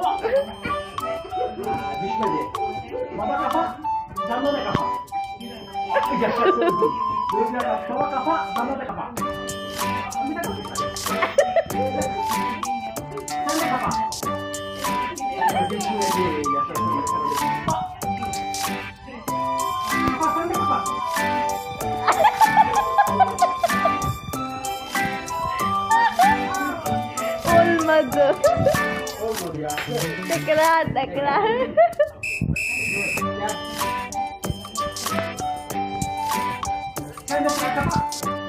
Düşmedi. Baba kafa, sana da kafa. Yaşasın. Böyle baba kafa, sana da kafa. Bir de kafa. Sen de kafa. Düşmedi. Yaşasın. Kafa, sen de kafa. Olmadı. Olmadı ya. Tekrar. Sen de sıra kafa.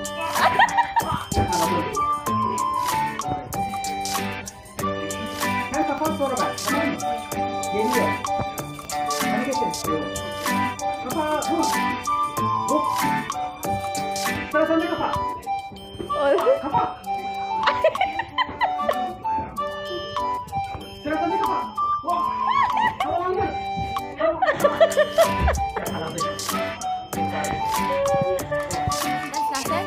Sen kafa sonra ver. Tamam mı? Geliyor. Hareket et. Kafa vur. Hop. Sıra sende kafa. Kafa. Sıra sende kafa. Hop. Havalandır. Yakaladık. Nasıl?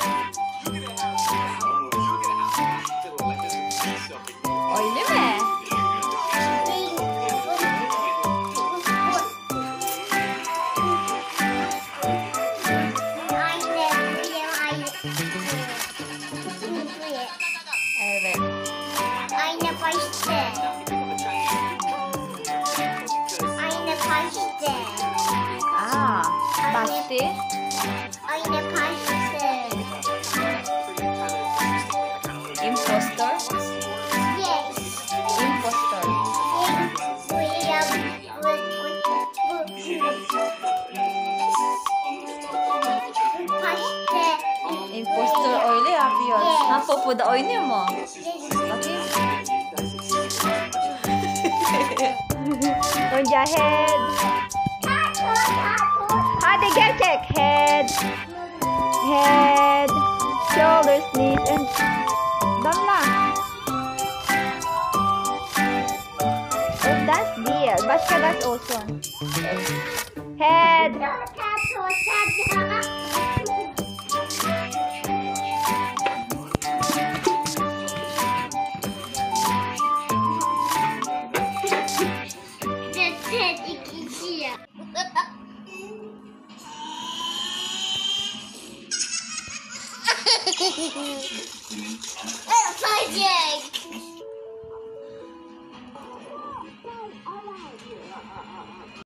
Öyle mi? Evet. Aynı başta. Aynı başta. Aa, bastı. Aynı başta. Impostor. Yes. Impostor. Impostor öyle yapıyor. Ha, Popo da oynuyor mu? Bakayım. Önce head. Hadi gerçek. Head. Head. Shoulders, knees and... Damla. O dance değil. Başka dance olsun. Head. Project.